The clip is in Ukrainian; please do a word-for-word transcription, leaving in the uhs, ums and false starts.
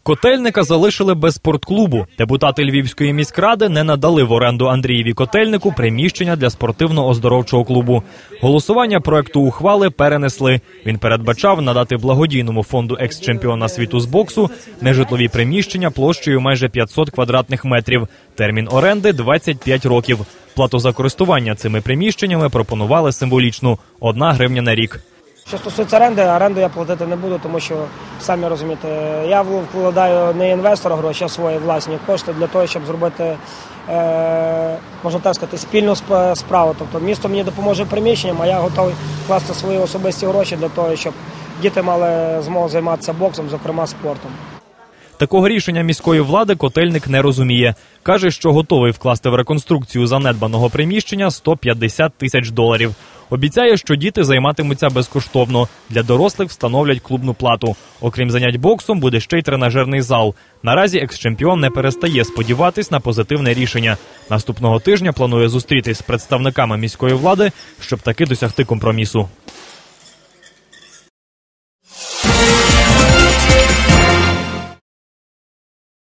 Котельника залишили без спортклубу. Депутати Львівської міськради не надали в оренду Андрієві Котельнику приміщення для спортивно-оздоровчого клубу. Голосування проекту ухвали перенесли. Він передбачав надати благодійному фонду екс-чемпіона світу з боксу нежитлові приміщення площею майже п'ятсот квадратних метрів. Термін оренди – двадцять п'ять років. Плату за користування цими приміщеннями пропонували символічну – одна гривня на рік. Що стосується оренди, оренду я платити не буду, тому що, самі розумієте, я вкладаю не інвестора гроші, а свої власні кошти для того, щоб зробити, е, можна так сказати, спільну справу. Тобто місто мені допоможе приміщенням, а я готовий вкласти свої особисті гроші для того, щоб діти мали змогу займатися боксом, зокрема спортом. Такого рішення міської влади Котельник не розуміє. Каже, що готовий вкласти в реконструкцію занедбаного приміщення сто п'ятдесят тисяч доларів. Обіцяє, що діти займатимуться безкоштовно. Для дорослих встановлять клубну плату. Окрім занять боксом, буде ще й тренажерний зал. Наразі екс-чемпіон не перестає сподіватись на позитивне рішення. Наступного тижня планує зустрітись з представниками міської влади, щоб таки досягти компромісу.